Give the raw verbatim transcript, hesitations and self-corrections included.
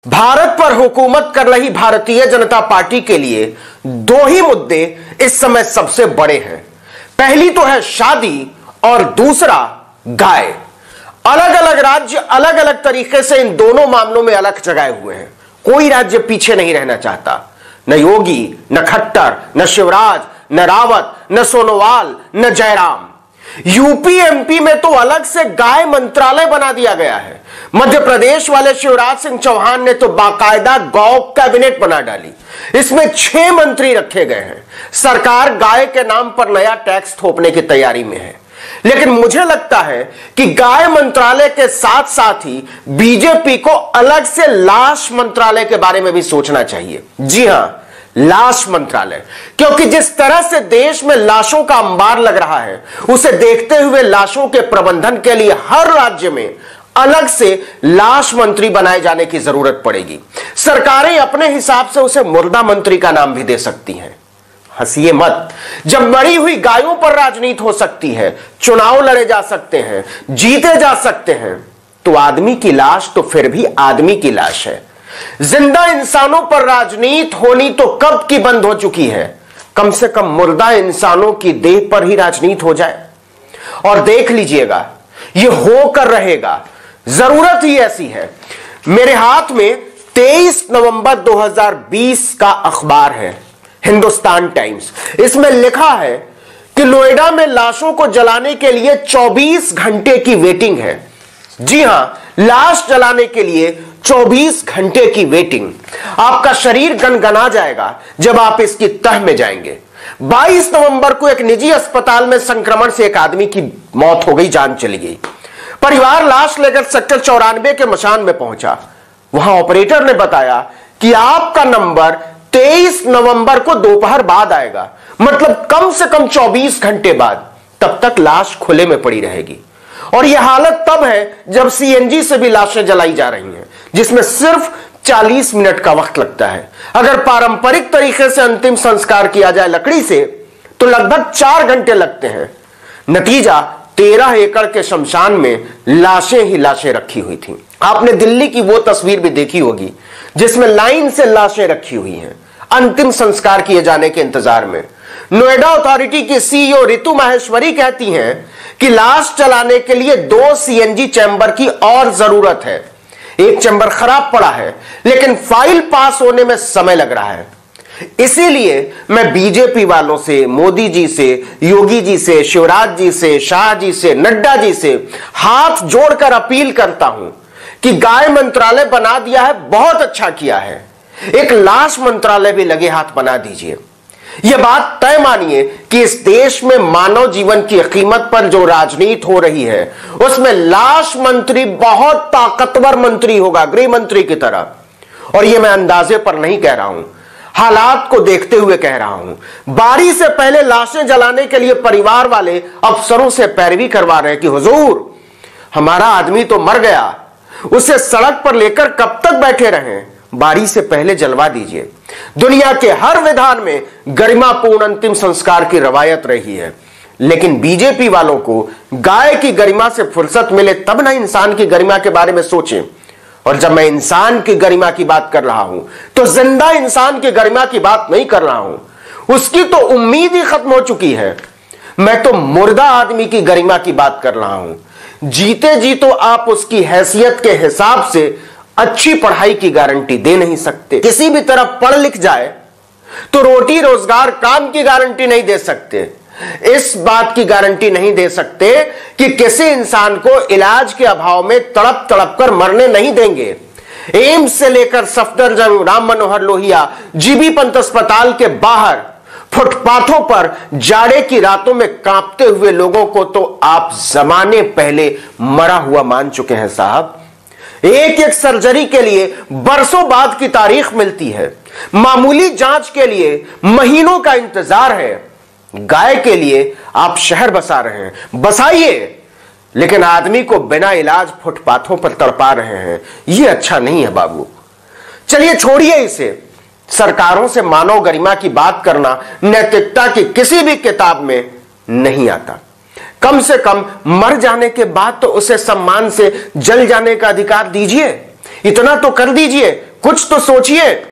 भारत पर हुकूमत कर रही भारतीय जनता पार्टी के लिए दो ही मुद्दे इस समय सबसे बड़े हैं। पहली तो है शादी और दूसरा गाय। अलग अलग राज्य अलग अलग तरीके से इन दोनों मामलों में अलग जगाए हुए हैं। कोई राज्य पीछे नहीं रहना चाहता, न योगी, न खट्टर, न शिवराज, न रावत, न सोनोवाल, न जयराम। यूपी एमपी में तो अलग से गाय मंत्रालय बना दिया गया है। मध्य प्रदेश वाले शिवराज सिंह चौहान ने तो बाकायदा गौ कैबिनेट बना डाली। इसमें छह मंत्री रखे गए हैं। सरकार गाय के नाम पर नया टैक्स थोपने की तैयारी में है। लेकिन मुझे लगता है कि गाय मंत्रालय के साथ साथ ही बीजेपी को अलग से लाश मंत्रालय के बारे में भी सोचना चाहिए। जी हां, लाश मंत्रालय, क्योंकि जिस तरह से देश में लाशों का अंबार लग रहा है, उसे देखते हुए लाशों के प्रबंधन के लिए हर राज्य में अलग से लाश मंत्री बनाए जाने की जरूरत पड़ेगी। सरकारें अपने हिसाब से उसे मुर्दा मंत्री का नाम भी दे सकती हैं। हंसिए मत, जब मरी हुई गायों पर राजनीति हो सकती है, चुनाव लड़े जा सकते हैं, जीते जा सकते हैं, तो आदमी की लाश तो फिर भी आदमी की लाश है। जिंदा इंसानों पर राजनीति होनी तो कब की बंद हो चुकी है। कम से कम मुर्दा इंसानों की देह पर ही राजनीति हो जाए। और देख लीजिएगा, यह होकर रहेगा। जरूरत ही ऐसी है। मेरे हाथ में तेईस नवंबर दो हज़ार बीस का अखबार है, हिंदुस्तान टाइम्स। इसमें लिखा है कि नोएडा में लाशों को जलाने के लिए चौबीस घंटे की वेटिंग है। जी हां, लाश जलाने के लिए चौबीस घंटे की वेटिंग। आपका शरीर गनगना जाएगा जब आप इसकी तह में जाएंगे। बाईस नवंबर को एक निजी अस्पताल में संक्रमण से एक आदमी की मौत हो गई, जान चली गई। परिवार लाश लेकर सेक्टर चौरानवे के मशान में पहुंचा। वहां ऑपरेटर ने बताया कि आपका नंबर तेईस नवंबर को दोपहर बाद आएगा, मतलब कम से कम चौबीस घंटे बाद। तब तक लाश खुले में पड़ी रहेगी। और यह हालत तब है जब सीएनजी से भी लाशें जलाई जा रही हैं, जिसमें सिर्फ चालीस मिनट का वक्त लगता है। अगर पारंपरिक तरीके से अंतिम संस्कार किया जाए लकड़ी से, तो लगभग चार घंटे लगते हैं। नतीजा, तेरह एकड़ के शमशान में लाशें ही लाशें रखी हुई थीं। आपने दिल्ली की वो तस्वीर भी देखी होगी जिसमें लाइन से लाशें रखी हुई हैं, अंतिम संस्कार किए जाने के इंतजार में। नोएडा अथॉरिटी की सीईओ रितु माहेश्वरी कहती हैं कि लाश जलाने के लिए दो सीएनजी चैम्बर की और जरूरत है। एक चैम्बर खराब पड़ा है, लेकिन फाइल पास होने में समय लग रहा है। इसीलिए मैं बीजेपी वालों से, मोदी जी से, योगी जी से, शिवराज जी से, शाह जी से, नड्डा जी से हाथ जोड़कर अपील करता हूं कि गाय मंत्रालय बना दिया है, बहुत अच्छा किया है। एक लाश मंत्रालय भी लगे हाथ बना दीजिए। यह बात तय मानिए कि इस देश में मानव जीवन की कीमत पर जो राजनीति हो रही है, उसमें लाश मंत्री बहुत ताकतवर मंत्री होगा, गृह मंत्री की तरह। और यह मैं अंदाजे पर नहीं कह रहा हूं, हालात को देखते हुए कह रहा हूं। बारी से पहले लाशें जलाने के लिए परिवार वाले अफसरों से पैरवी करवा रहे हैं कि हुजूर, हमारा आदमी तो मर गया, उसे सड़क पर लेकर कब तक बैठे रहें, बारी से पहले जलवा दीजिए। दुनिया के हर विधान में गरिमापूर्ण अंतिम संस्कार की रवायत रही है, लेकिन बीजेपी वालों को गाय की गरिमा से फुर्सत मिले तब ना इंसान की गरिमा के बारे में सोचें। और जब मैं इंसान की गरिमा की बात कर रहा हूं, तो जिंदा इंसान की गरिमा की बात नहीं कर रहा हूं। उसकी तो उम्मीद ही खत्म हो चुकी है। मैं तो मुर्दा आदमी की गरिमा की बात कर रहा हूं। जीते जी तो आप उसकी हैसियत के हिसाब से अच्छी पढ़ाई की गारंटी दे नहीं सकते। किसी भी तरह पढ़ लिख जाए तो रोटी रोजगार काम की गारंटी नहीं दे सकते। इस बात की गारंटी नहीं दे सकते कि किसी इंसान को इलाज के अभाव में तड़प तड़प कर मरने नहीं देंगे। एम्स से लेकर सफदरजंग, राम मनोहर लोहिया, जीबी पंत अस्पताल के बाहर फुटपाथों पर जाड़े की रातों में कांपते हुए लोगों को तो आप जमाने पहले मरा हुआ मान चुके हैं साहब। एक एक सर्जरी के लिए बरसों बाद की तारीख मिलती है। मामूली जांच के लिए महीनों का इंतजार है। गाय के लिए आप शहर बसा रहे हैं, बसाइए, लेकिन आदमी को बिना इलाज फुटपाथों पर तड़पा रहे हैं। यह अच्छा नहीं है बाबू। चलिए छोड़िए इसे। सरकारों से मानव गरिमा की बात करना नैतिकता की किसी भी किताब में नहीं आता। कम से कम मर जाने के बाद तो उसे सम्मान से जल जाने का अधिकार दीजिए। इतना तो कर दीजिए, कुछ तो सोचिए।